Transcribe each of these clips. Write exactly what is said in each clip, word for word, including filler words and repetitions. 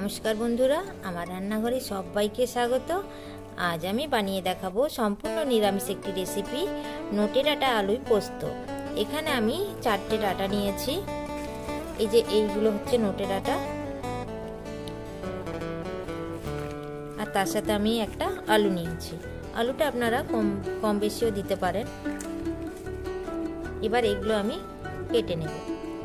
नमस्कार बंधुरा आमार रान्नाघरे सबाइके स्वागत। आज आमी बानिये देखाबो सम्पूर्ण निरामिष एकटी रेसिपि नोटे डाटा आलुई पोस्त। एखाने आमी चारटे डाटा नियेछि, एई जे एइगुलो हच्छे नोटे डाटा आर तार साथे आमी एकटा आलू नियेछि। आलूटा आपनारा कम कम बेशिओ दिते पारेन। एबार एइगुलो आमी केटे नेब।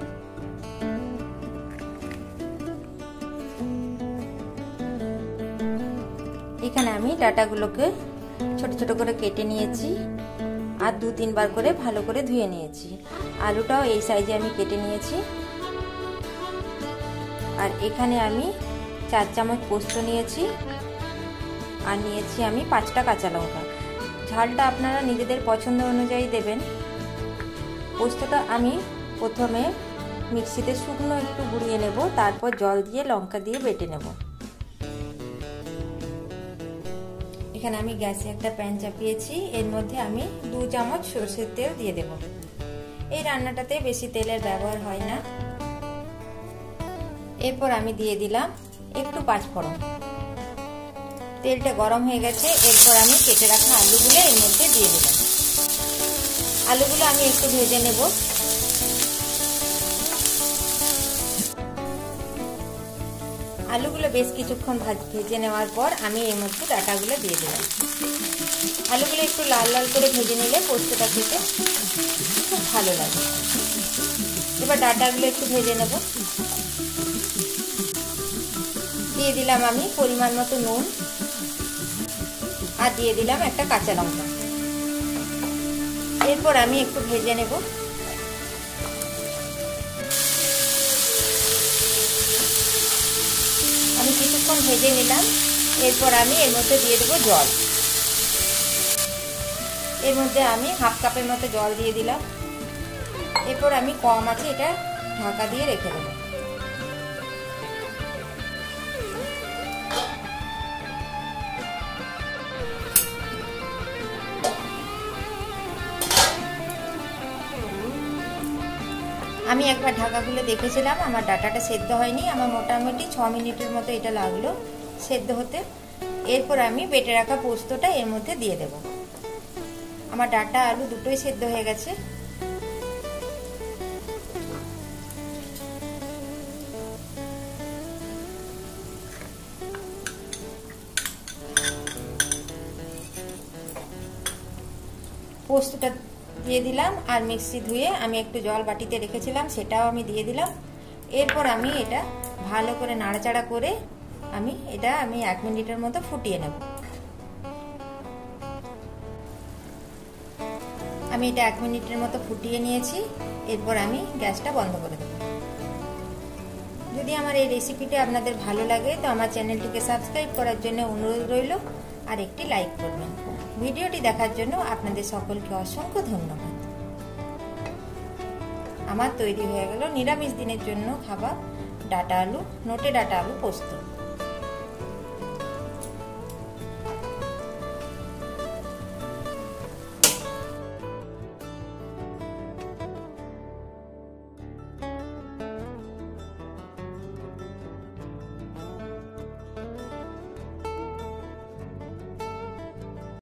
এখানে আমি ডাটাগুলোকে ছোট ছোট করে কেটে নিয়েছি আর দু তিনবার করে ভালো করে ধুয়ে নিয়েছি। আলুটাও এই সাইজে আমি কেটে নিয়েছি। আর এখানে আমি চার চামচ পোস্ত নিয়েছি আর নিয়েছি আমি পাঁচটা কাঁচা লঙ্কা। ঝালটা আপনারা নিজেদের পছন্দ অনুযায়ী দেবেন। পোস্তটা আমি প্রথমে মিক্সিতে শুকনো একটু গুঁড়িয়ে নেব, তারপর জল দিয়ে লঙ্কা দিয়ে বেটে নেব। এখানে আমি গ্যাসে একটা প্যান চাপিয়েছি, এর মধ্যে আমি দু চামচ সরষের তেল দিয়ে দেব। এই রান্নাটাতে বেশি তেলের ব্যবহার হয় না। এরপর আমি দিয়ে দিলাম একটু পাঁচফোড়ন। তেলটা গরম হয়ে গেছে, এরপর আমি কেটে রাখা আলুগুলো এর মধ্যে দিয়ে দিলাম। আলুগুলো আমি একটু ভেজে নেব। আলুগুলো বেশ কিছুক্ষণ ভেজে নেওয়ার পর আমি এর মধ্যে ডাটাগুলো দিয়ে দিলাম। আলুগুলো একটু লাল লাল করে ভেজে নিলে পোস্তটা খেতে খুব ভালো লাগে। এবার ডাটাগুলো একটু ভেজে নেব। দিয়ে দিলাম আমি পরিমাণ মতো নুন আর দিয়ে দিলাম একটা কাঁচা লঙ্কা। এরপর আমি একটু ভেজে নেব। আমি কিছুক্ষণ ভেজে নিলাম। এরপর আমি এর মধ্যে দিয়ে দেবো জল। এর মধ্যে আমি হাফ কাপের মতো জল দিয়ে দিলাম। এরপর আমি কম আছে এটা ঢাকা দিয়ে রেখে দেবো। আমি একবার ঢাকা খুলে দেখেছিলাম, আমার ডাটাটা সেদ্ধ হয়নি। আমার মোটামুটি ছ মিনিটের মতো এটা লাগলো সেদ্ধ হতে। এরপর আমি বেটে রাখা পোস্তটা এর মধ্যে দিয়ে দেব। আমার ডাটা আলু দুটোই সেদ্ধ হয়ে গেছে। পোস্তটা দিয়ে দিলাম আর মিক্সি ধুয়ে আমি একটু জল বাটিতে রেখেছিলাম সেটাও আমি দিয়ে দিলাম। এরপর আমি এটা ভালো করে নাড়াচাড়া করে আমি এটা আমি এক মিনিটের মতো ফুটিয়ে নেব। আমি এটা এক মিনিটের মতো ফুটিয়ে নিয়েছি। এরপর আমি গ্যাসটা বন্ধ করে দেব। যদি আমার এই রেসিপিটা আপনাদের ভালো লাগে তো আমার চ্যানেলটিকে সাবস্ক্রাইব করার জন্য অনুরোধ রইল আর একটি লাইক করবেন। ভিডিওটি দেখার জন্য আপনাদের সকলকে অসংখ্য ধন্যবাদ। আমার তৈরি হয়ে গেল নিরামিষ দিনের জন্য খাবার ডাটা আলু, নোটে ডাটা আলু পোস্ত।